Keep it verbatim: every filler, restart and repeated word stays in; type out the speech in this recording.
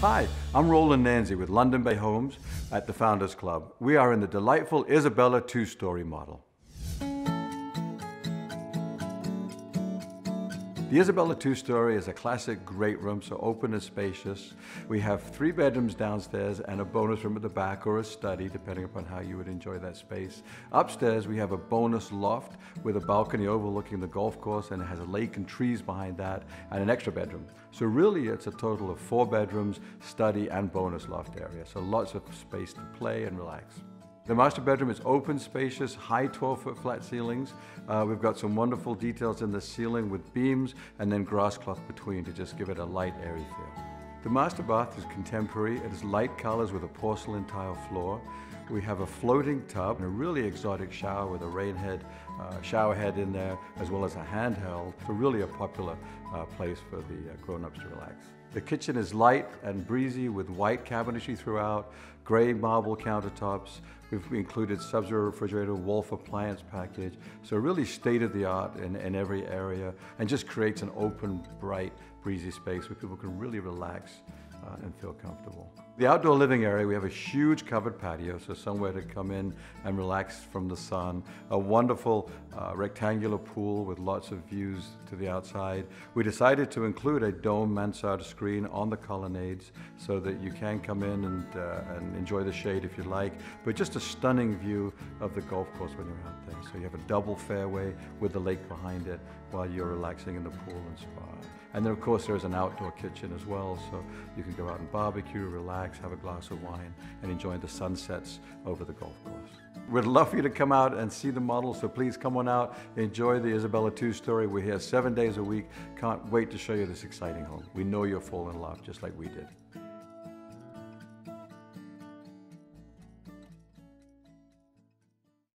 Hi, I'm Roland Nancy with London Bay Homes at the Founders Club. We are in the delightful Isabella two-story model. The Isabella two-story is a classic great room, so open and spacious. We have three bedrooms downstairs and a bonus room at the back, or a study, depending upon how you would enjoy that space. Upstairs, we have a bonus loft with a balcony overlooking the golf course, and it has a lake and trees behind that, and an extra bedroom. So really, it's a total of four bedrooms, study, and bonus loft area. So lots of space to play and relax. The master bedroom is open, spacious, high twelve foot flat ceilings. Uh, we've got some wonderful details in the ceiling with beams and then grass cloth between to just give it a light, airy feel. The master bath is contemporary. It is light colors with a porcelain tile floor. We have a floating tub and a really exotic shower with a rain head, uh, shower head in there, as well as a handheld. So really a popular uh, place for the uh, grown-ups to relax. The kitchen is light and breezy with white cabinetry throughout, gray marble countertops. We've included Sub-Zero refrigerator, Wolf appliance package. So really state-of-the-art in, in every area, and just creates an open, bright, breezy space where people can really relax uh, and feel comfortable. The outdoor living area, we have a huge covered patio, so somewhere to come in and relax from the sun. A wonderful uh, rectangular pool with lots of views to the outside. We decided to include a dome mansard screen on the colonnades so that you can come in and, uh, and enjoy the shade if you like, but just a stunning view of the golf course when you're out there. So you have a double fairway with the lake behind it while you're relaxing in the pool and spa. And then of course there's an outdoor kitchen as well, so you can go out and barbecue, relax, have a glass of wine, and enjoy the sunsets over the golf course. We'd love for you to come out and see the model, so please come on out, enjoy the Isabella two-story. We're here seven days a week. Can't wait to show you this exciting home. We know you'll fall in love just like we did.